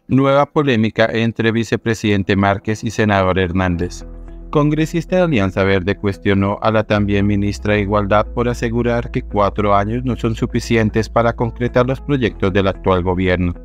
Nueva polémica entre vicepresidente Márquez y senador Hernández. Congresista de Alianza Verde cuestionó a la también ministra de Igualdad por asegurar que 4 años no son suficientes para concretar los proyectos del actual gobierno.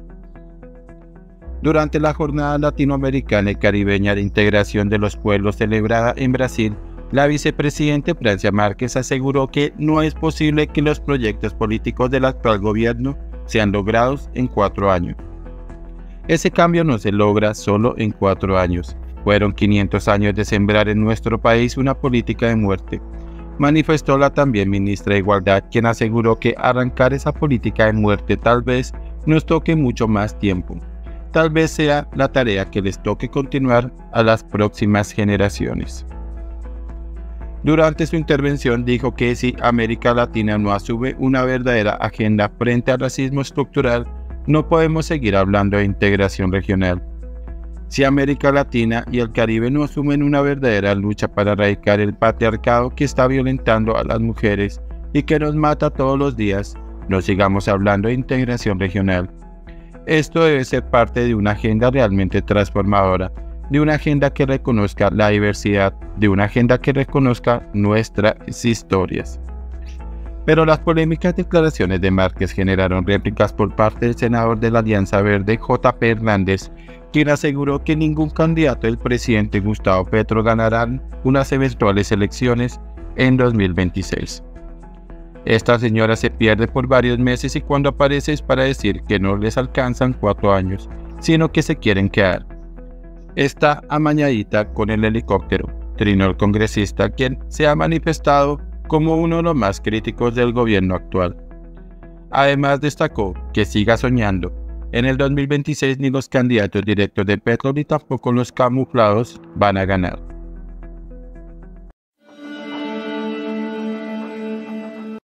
Durante la Jornada Latinoamericana y Caribeña de Integración de los Pueblos celebrada en Brasil, la vicepresidenta Francia Márquez aseguró que no es posible que los proyectos políticos del actual gobierno sean logrados en 4 años. Ese cambio no se logra solo en 4 años. Fueron 500 años de sembrar en nuestro país una política de muerte, manifestó la también ministra de Igualdad, quien aseguró que arrancar esa política de muerte tal vez nos toque mucho más tiempo. Tal vez sea la tarea que les toque continuar a las próximas generaciones. Durante su intervención dijo que si América Latina no asume una verdadera agenda frente al racismo estructural, no podemos seguir hablando de integración regional. Si América Latina y el Caribe no asumen una verdadera lucha para erradicar el patriarcado que está violentando a las mujeres y que nos mata todos los días, no sigamos hablando de integración regional. Esto debe ser parte de una agenda realmente transformadora, de una agenda que reconozca la diversidad, de una agenda que reconozca nuestras historias. Pero las polémicas declaraciones de Márquez generaron réplicas por parte del senador de la Alianza Verde, J.P. Hernández, quien aseguró que ningún candidato del presidente Gustavo Petro ganará unas eventuales elecciones en 2026. Esta señora se pierde por varios meses y cuando aparece es para decir que no les alcanzan 4 años, sino que se quieren quedar. Está amañadita con el helicóptero, trinó el congresista, quien se ha manifestado como uno de los más críticos del gobierno actual. Además destacó que siga soñando. En el 2026 ni los candidatos directos de Petro ni tampoco los camuflados van a ganar.